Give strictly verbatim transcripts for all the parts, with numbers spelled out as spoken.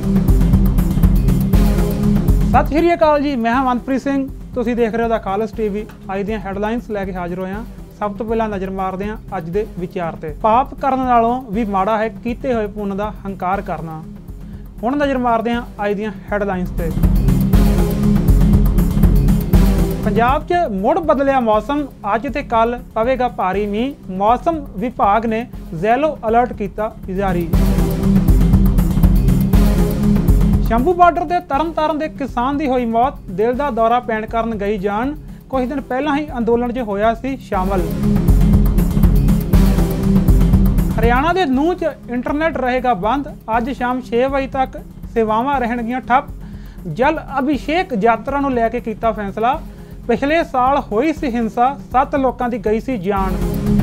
सत श्री अकाल जी, मैं हाँ मनप्रीत सिंह। तुसीं देख रहे हो द खालस टीवी। अज दी हैडलाइनस लैके हाजिर होए। सब तो पहला नज़र मारते हैं अज के विचार ते। पाप करने नालों भी माड़ा है कीते हुए पुण्य का हंकार करना। हुण नज़र मारते हैं अज दी हैडलाइनस ते। पंजाब च मुड़ बदलिया मौसम, अज ते कल पवेगा भारी मींह। मौसम विभाग ने ज़ैलो अलर्ट किया जारी। शंभू बार्डर के तरन तारण के किसान की हुई मौत, दिल का दौरा पैण करन गई जान। कुछ दिन पहला ही अंदोलन च होया सी शामिल। हरियाणा के नूह च इंटरनेट रहेगा बंद। अज शाम छे बजे तक सेवावां रहणगियां ठप। जल अभिषेक यात्रा नूं लैके कीता फैसला। पिछले साल होई सी हिंसा, सत्त लोकां दी गई सी जान।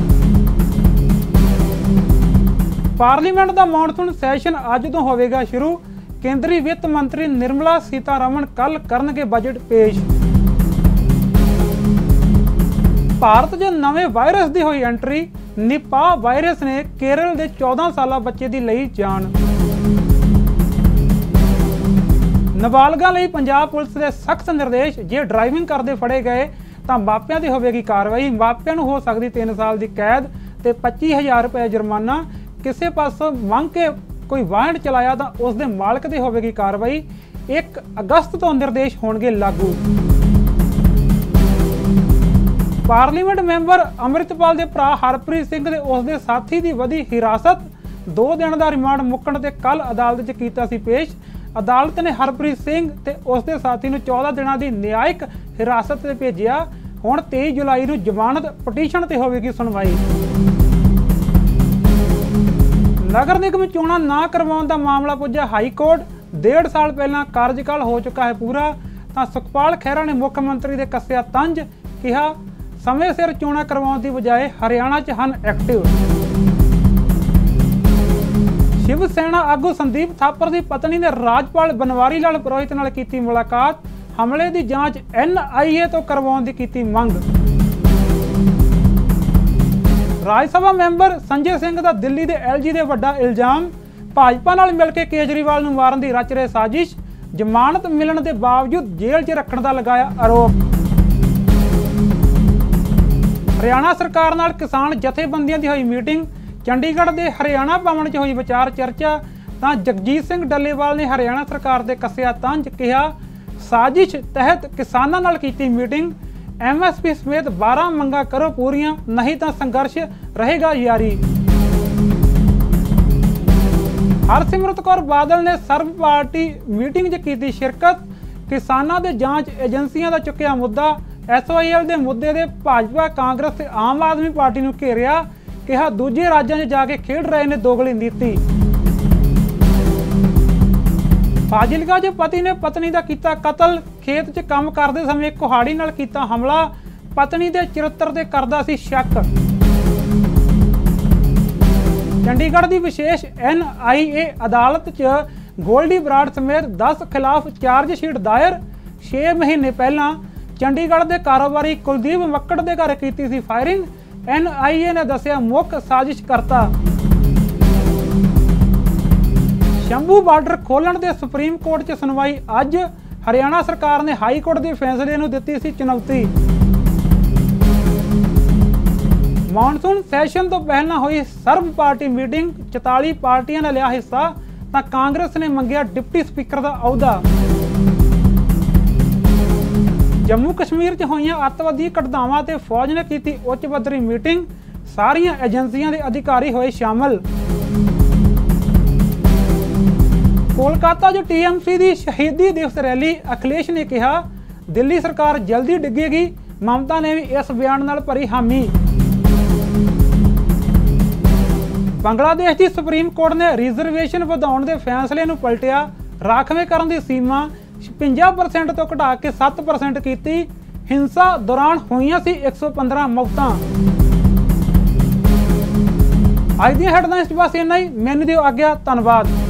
पार्लीमेंट का मॉनसून सैशन अज तो होवेगा शुरू। केंद्रीय वित्त मंत्री निर्मला सीतारमण कल करनगे बजट पेश। भारत च नवे वायरस की हुई एंट्री। निपाह वायरस ने केरल के चौदह साल बच्चे की लई जान। नाबालगा लई पंजाब पुलिस के सख्त निर्देश। जे ड्राइविंग करते फड़े गए तो मापियां की होगी कार्रवाई। मापियां नूं हो सकती तीन साल की कैद ते पच्ची हज़ार रुपए जुर्माना। किसी पासों मंग के कोई वाहन चलाया तो उसके मालक की होगी कार्रवाई। एक अगस्त तो निर्देश होंगे लागू। पार्लीमेंट मैंबर अमृतपाल के भरा हरप्रीत सिंह ते उसके साथी की वधी हिरासत। दो दिन का रिमांड मुक्कण ते कल अदालत च कीता सी पेश। अदालत ने हरप्रीत सिंह ते उसके साथी नूं चौदह दिनों की न्यायिक हिरासत से भेजिया। हुण तेईस जुलाई नूं जमानत पटीशन ते होवेगी सुनवाई। नगर निगम चोणां ना करवाउण दा मामला पुज्जा हाई कोर्ट। डेढ़ साल पहला कार्यकाल हो चुका है पूरा। तो सुखपाल खैहरा ने मुख्यमंत्री दे कस्सिया तंज। कहा समय सिर चोणां करवाउण दी बजाए हरियाणा च हन एक्टिव। शिव सेना आगू संदीप थापर की पत्नी ने राजपाल बनवारी लाल पुरोहित नाल कीती मुलाकात। हमले की जांच एन आई ए तो करवाउण दी कीती मंग। राज सभा मैंबर संजय सिंह का दिल्ली के एल जी के वड्डा इल्जाम। भाजपा नाल मिलकर केजरीवाल नूं मारन की रच रहे साजिश। जमानत मिलने के बावजूद जेल च रखने का लगाया आरोप। हरियाणा सरकार नाल किसान जथेबंदियों की हुई मीटिंग। चंडीगढ़ के हरियाणा भवन च हुई विचार चर्चा। तो जगजीत सिंह डल्लेवाल ने हरियाणा सरकार के कस्सिया तंज। कहा साजिश तहत किसानों नाल कीती मीटिंग। एम एस पी समेत बारह मंगा करो पूरियां, नहीं तो संघर्ष रहेगा जारी। हरसिमरत कौर बादल ने सर्व पार्टी मीटिंग च कीती शिरकत। किसानों के जांच एजेंसियां का चुक्या मुद्दा। एस ओ आई एल के मुद्दे दे भाजपा कांग्रेस ते आम आदमी पार्टी नूं घेरिया। कहा दूजे राज्यों में जाके खेड रहे ने दोगली नीति। फाजिलका च पति ने पत्नी का किया कतल। खेत च काम करते समय कुहाड़ी नाल किया हमला। पत्नी के चरित्र ते करदा सी शक। चंडीगढ़ की विशेष एन आई ए अदालत च गोल्डी बराड़ समेत दस खिलाफ चार्जशीट दायर। छे महीने पहला चंडीगढ़ के कारोबारी कुलदीप मक्कड़ के घर की सी फायरिंग। एन आई ए ने दसिया मुख साजिश करता। शंभू बार्डर खोलण के सुप्रीम कोर्ट च सुनवाई अज। हरियाणा सरकार ने हाई कोर्ट के फैसले नूं दित्ती सी चुनौती। मॉनसून सैशन तो पहला हुई सर्व पार्टी मीटिंग। चौताली पार्टियां ने लिया हिस्सा। तो कांग्रेस ने मंगिया डिप्टी स्पीकर का अहुदा। जम्मू कश्मीर च होईयां अतवादी घटनावां ते फौज ने की उच्च पद्धरी मीटिंग। सारियां एजेंसियां के अधिकारी होए शामिल। कोलकाता जो टी एम सी की शहीदी दिवस रैली। अखिलेश ने कहा दिल्ली सरकार जल्दी डिगेगी। ममता ने भी इस बयान नाल भरी हामी। बांग्लादेश की सुप्रीम कोर्ट ने रिजर्वेशन वधाउण दे फैसले नूं पलटिया। राखवेंकरण की सीमा छप्पन परसेंट तो घटा के सत्त परसेंट की। हिंसा दौरान होईयां सी एक सौ पंद्रह मौतां। अज दी हैडलाइनस बस इन्ना ही। मैनूं दिओ आग्या, धन्नवाद।